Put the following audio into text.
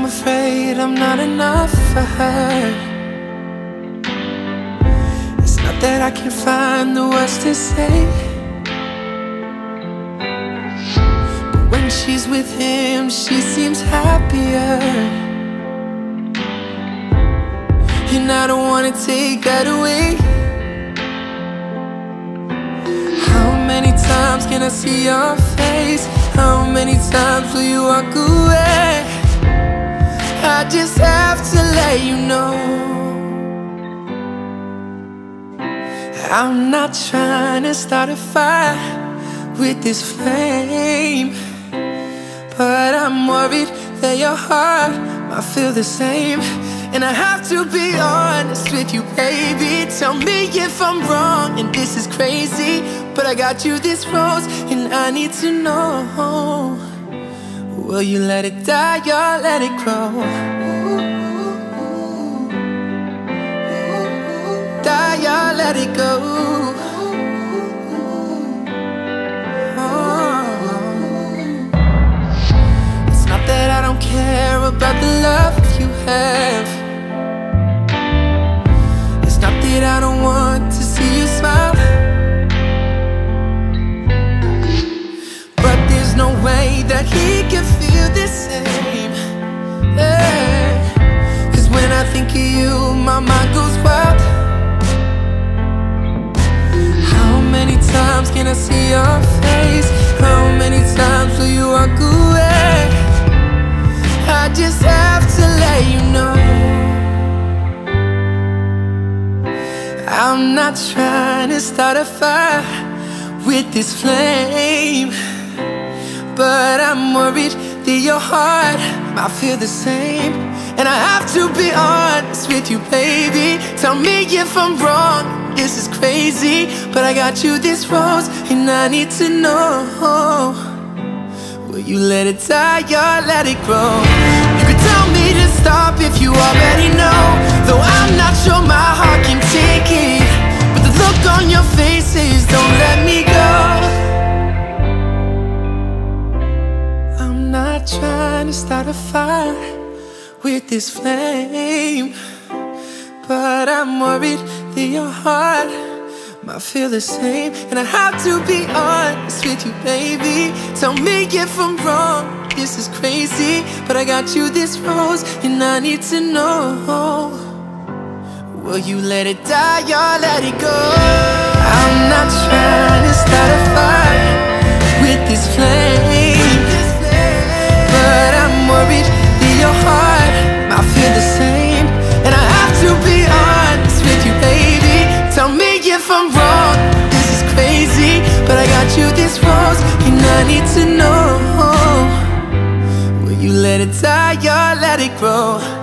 I'm afraid I'm not enough for her. It's not that I can't find the words to say, but when she's with him, she seems happier. And I don't wanna take that away. How many times can I see your face? How many times will you walk away? I just have to let you know, I'm not trying to start a fire with this flame, but I'm worried that your heart might feel the same. And I have to be honest with you, baby. Tell me if I'm wrong and this is crazy, but I got you this rose and I need to know, will you let it die or let it grow? Die or let it go? It's not that I don't care about the love you have. It's not that I don't want to see you smile, but there's no way that he can feel the same. Yeah. 'Cause when I think of you, my mind goes wild. How many times can I see your face? How many times will you walk away? I just have to let you know, I'm not trying to start a fire with this flame, but I'm worried that your heart might feel the same. And I have to be honest with you, baby. Tell me if I'm wrong, this is crazy, but I got you this rose and I need to know, will you let it die or let it grow? You could tell me to stop if you already know, though I'm not sure my heart can take it, but the look on your faces don't let me go. I'm not trying to start a fire with this flame, but I'm worried that your heart might feel the same. And I have to be honest with you, baby. Tell me if I'm wrong, this is crazy, but I got you this rose and I need to know, will you let it die or let it go? I'm not trying to start a fire with this flame, but I'm worried that your heart might feel the same. And I have to be honest with you, baby. Tell me if I'm wrong, this is crazy, but I got you this rose and I need to know, will you let it die or let it grow?